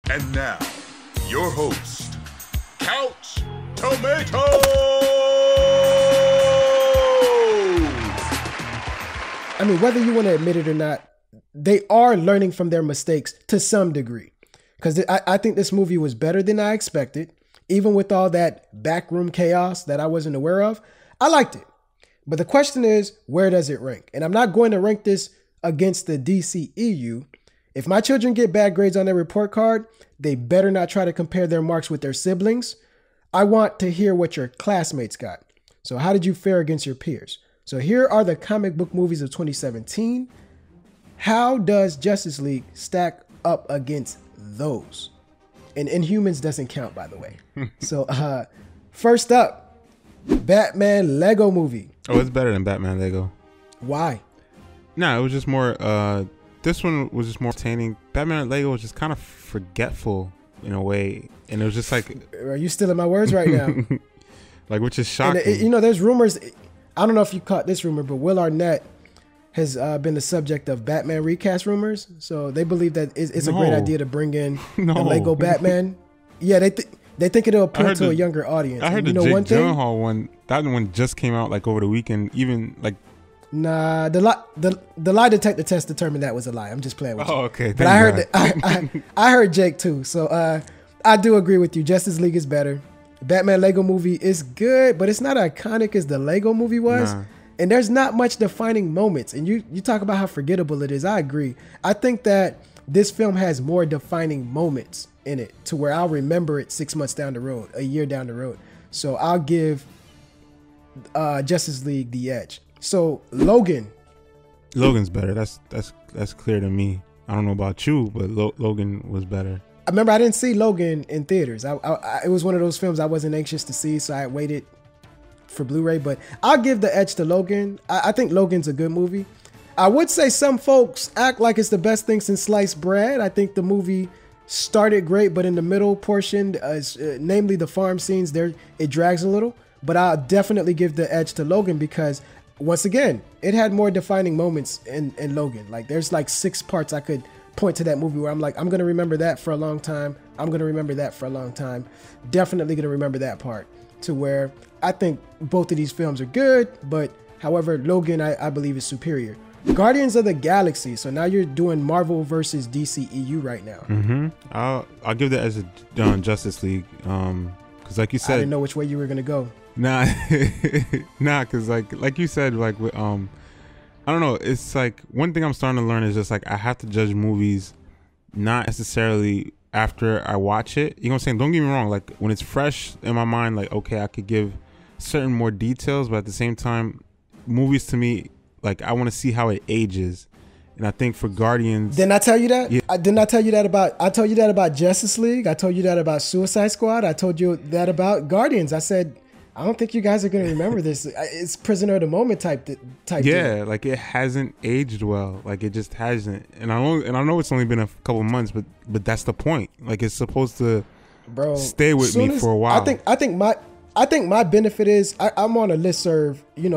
And now, your host, Couch Tomato! I mean, whether you want to admit it or not, they are learning from their mistakes to some degree. Because I think this movie was better than I expected. Even with all that backroom chaos that I wasn't aware of, I liked it. But the question is, where does it rank? And I'm not going to rank this against the DCEU. If my children get bad grades on their report card, they better not try to compare their marks with their siblings. I want to hear what your classmates got. So how did you fare against your peers? So here are the comic book movies of 2017. How does Justice League stack up against those? And Inhumans doesn't count, by the way. So first up, Batman Lego movie. Oh, it's better than Batman Lego. Why? No, it was just more, this one was just more entertaining. Batman Lego was just kind of forgetful in a way. And it was just like... Are you stealing my words right now? Like, which is shocking. And there's rumors. I don't know if you caught this rumor, but Will Arnett has been the subject of Batman recast rumors. So they believe that it's a great idea to bring in the Lego Batman. Yeah, they think it'll appeal to a younger audience. I heard the Jake Gyllenhaal one. That one just came out like over the weekend. Even like, nah, the lie detector test determined that was a lie. I'm just playing with you. Oh, okay. But I heard I heard Jake too. So I do agree with you. Justice League is better. Batman Lego movie is good, but it's not iconic as the Lego movie was. Nah. And there's not much defining moments. And you talk about how forgettable it is. I agree. I think that this film has more defining moments in it to where I'll remember it 6 months down the road, a year down the road. So I'll give Justice League the edge. So Logan's better. That's clear to me. I don't know about you, but Logan was better. I remember I didn't see Logan in theaters. It was one of those films I wasn't anxious to see, so I waited for Blu-ray. But I'll give the edge to Logan. I think Logan's a good movie. I would say some folks act like it's the best thing since sliced bread. I think the movie started great, but in the middle portion, namely the farm scenes, there it drags a little. But I'll definitely give the edge to Logan because, once again, it had more defining moments in Logan. Like there's like 6 parts I could point to that movie where I'm like, I'm going to remember that for a long time. I'm going to remember that for a long time. Definitely going to remember that part, to where I think both of these films are good, but however, Logan, I believe is superior. Guardians of the Galaxy. So now you're doing Marvel versus DCEU right now. Mm-hmm. I'll give that as a Justice League. Because like you said, I didn't know which way you were going to go. Nah, because like you said, like with, I don't know. It's like one thing I'm starting to learn is just like I have to judge movies not necessarily after I watch it. You know what I'm saying? Don't get me wrong. Like when it's fresh in my mind, like, okay, I could give certain more details, but at the same time, movies to me, like I want to see how it ages. And I think for Guardians... Didn't I tell you that? Yeah. I told you that about Justice League. I told you that about Suicide Squad. I told you that about Guardians. I said, I don't think you guys are going to remember this. It's prisoner of the moment type. Yeah, deal. Like it hasn't aged well. Like it just hasn't. And I know it's only been a couple months, but that's the point. Like it's supposed to stay with me for a while. I think my benefit is I'm on a listserv,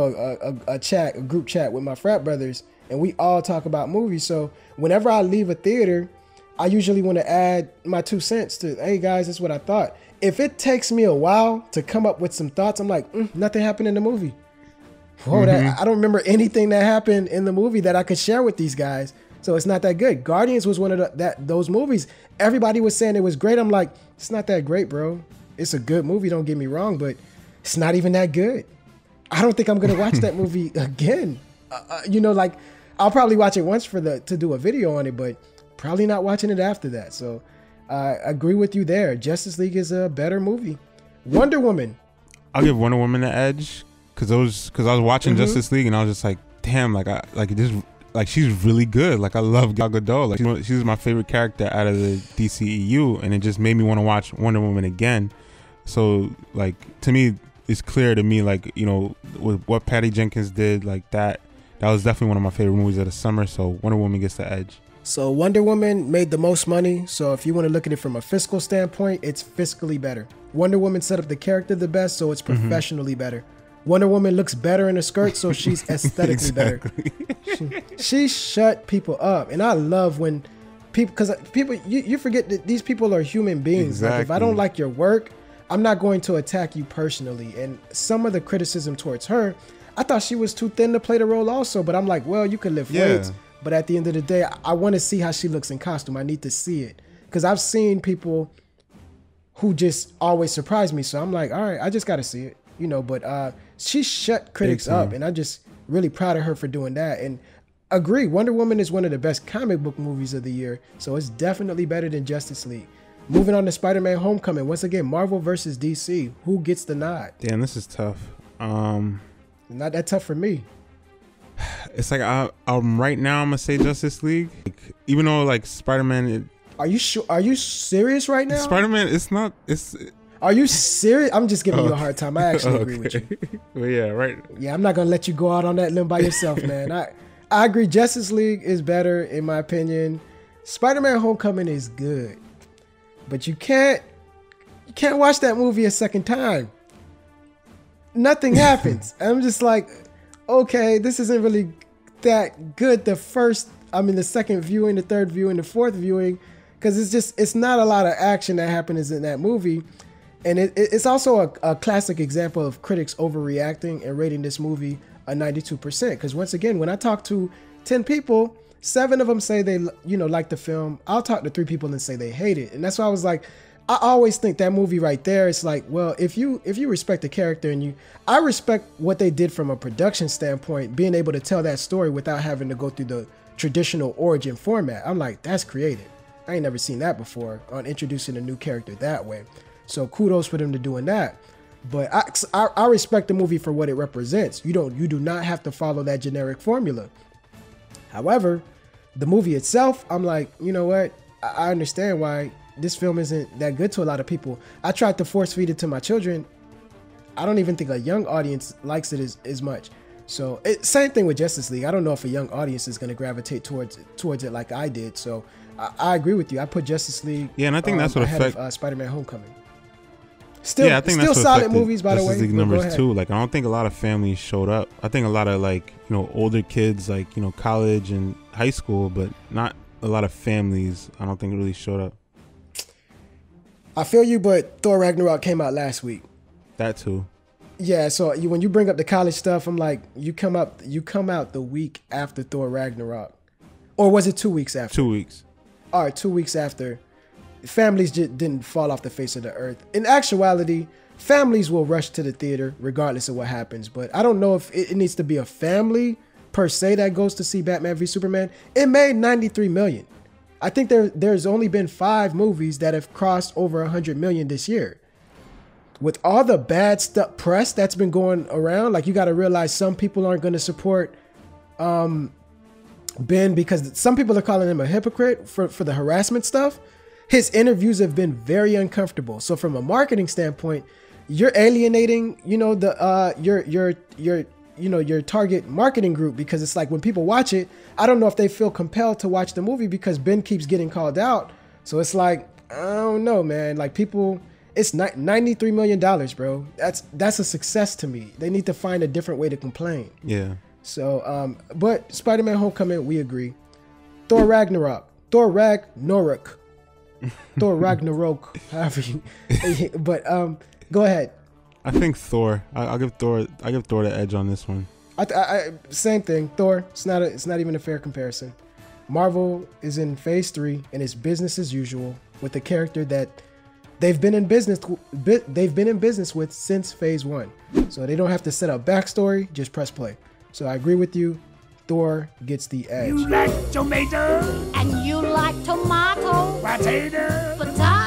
a group chat with my frat brothers, and we all talk about movies. So whenever I leave a theater, I usually want to add my 2 cents to, hey guys, this is what I thought. If it takes me a while to come up with some thoughts, I'm like, nothing happened in the movie. Whoa, I don't remember anything that happened in the movie that I could share with these guys. So it's not that good. Guardians was one of those movies. Everybody was saying it was great. I'm like, it's not that great, bro. It's a good movie, don't get me wrong, but it's not even that good. I don't think I'm going to watch that movie again. Like I'll probably watch it once to do a video on it, but probably not watching it after that. So I agree with you there. Justice League is a better movie. Wonder Woman. I'll give Wonder Woman the edge because I was watching Justice League and I was just like, damn, she's really good. Like I love Gal Gadot. Like she's my favorite character out of the DCEU, and it just made me want to watch Wonder Woman again. So like to me, it's clear to me, like, with what Patty Jenkins did, like that was definitely one of my favorite movies of the summer. So Wonder Woman gets the edge. So Wonder Woman made the most money. So if you want to look at it from a fiscal standpoint, it's fiscally better. Wonder Woman set up the character the best, so it's professionally better. Wonder Woman looks better in a skirt, so she's aesthetically better. She shut people up. And I love when people, because people, you forget that these people are human beings. Like, if I don't like your work, I'm not going to attack you personally. And some of the criticism towards her, I thought she was too thin to play the role also, but I'm like, well, you can lift weights, but at the end of the day, I want to see how she looks in costume. I need to see it, because I've seen people who just always surprise me. So I'm like, all right, I just got to see it, you know. But she shut critics up, and I'm just really proud of her for doing that. And agree, Wonder Woman is one of the best comic book movies of the year, so it's definitely better than Justice League. Moving on to Spider-Man Homecoming. Once again, Marvel versus DC. Who gets the nod? Damn, this is tough. Not that tough for me. It's like right now I'm gonna say Justice League, like, even though like Spider-Man. Are you sure? Are you serious right now? Spider-Man, it's not. It's. Are you serious? I'm just giving you a hard time. I actually agree with you. Well, yeah, right. Yeah, I'm not gonna let you go out on that limb by yourself, man. I agree. Justice League is better in my opinion. Spider-Man Homecoming is good, but you can't watch that movie a second time. Nothing happens. I'm just like, okay, this isn't really that good. The second viewing, the third viewing, the fourth viewing, because it's not a lot of action that happens in that movie. And it's also a classic example of critics overreacting and rating this movie a 92%. Because once again, when I talk to 10 people, 7 of them say they like the film. I'll talk to 3 people and say they hate it. And that's why I was like, I always think that movie right there, it's like, well, if you respect the character I respect what they did from a production standpoint, being able to tell that story without having to go through the traditional origin format. I'm like, that's creative. I ain't never seen that before on introducing a new character that way. So kudos for them to doing that. But I respect the movie for what it represents. You do not have to follow that generic formula. However, the movie itself, I'm like, you know what? I understand why this film isn't that good to a lot of people. I tried to force feed it to my children. I don't even think a young audience likes it as much. So same thing with Justice League. I don't know if a young audience is going to gravitate towards it like I did. So I agree with you. I put Justice League. Yeah, and I think that's what affected Spider-Man Homecoming. Still, I think still that's solid movies, by the way. Justice League numbers too. Like, I don't think a lot of families showed up. I think a lot of older kids, like college and high school, but not a lot of families. I don't think really showed up. I feel you, but Thor Ragnarok came out last week. That too. Yeah, so when you bring up the college stuff, I'm like, you come out the week after Thor Ragnarok, or was it 2 weeks after? 2 weeks. All right, 2 weeks after. Families just didn't fall off the face of the earth. In actuality, families will rush to the theater regardless of what happens. But I don't know if it needs to be a family per se that goes to see Batman v Superman. It made $93 million. I think there's only been 5 movies that have crossed over $100 million this year. With all the bad press that's been going around, like, you got to realize some people aren't going to support Ben, because some people are calling him a hypocrite for the harassment stuff. His interviews have been very uncomfortable. So from a marketing standpoint, you're alienating, your target marketing group, because it's like when people watch it, I don't know if they feel compelled to watch the movie because Ben keeps getting called out. So it's like, I don't know, man. Like, people, it's $93 million, bro. That's a success to me. They need to find a different way to complain. Yeah. So, but Spider-Man Homecoming, we agree. Thor Ragnarok. Thor Ragnarok. However you, but go ahead. I think Thor. I'll give Thor the edge on this one. Same thing. Thor. It's not even a fair comparison. Marvel is in phase 3 and it's business as usual with a character that they've been in business with since phase 1. So they don't have to set up backstory, just press play. So I agree with you. Thor gets the edge. You like tomato? And you like tomato? Potato? Potato?